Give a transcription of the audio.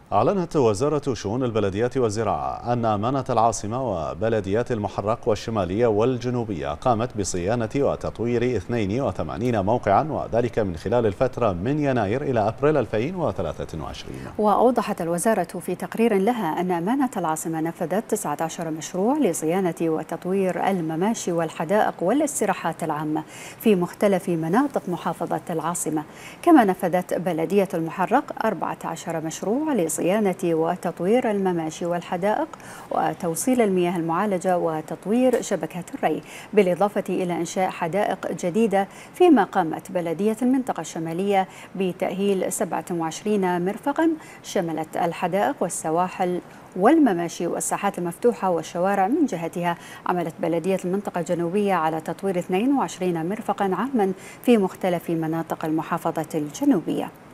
أعلنت وزارة شؤون البلديات والزراعة أن أمانة العاصمة وبلديات المحرق والشمالية والجنوبية قامت بصيانة وتطوير 82 موقعا، وذلك من خلال الفترة من يناير إلى أبريل 2023. وأوضحت الوزارة في تقرير لها أن أمانة العاصمة نفذت 19 مشروع لصيانة وتطوير المماشي والحدائق والاستراحات العامة في مختلف مناطق محافظة العاصمة. كما نفذت بلدية المحرق 14 مشروع صيانة وتطوير المماشي والحدائق وتوصيل المياه المعالجة وتطوير شبكة الري، بالإضافة إلى إنشاء حدائق جديدة. فيما قامت بلدية المنطقة الشمالية بتأهيل 27 مرفقا شملت الحدائق والسواحل والمماشي والساحات المفتوحة والشوارع. من جهتها عملت بلدية المنطقة الجنوبية على تطوير 22 مرفقا عاما في مختلف مناطق المحافظة الجنوبية.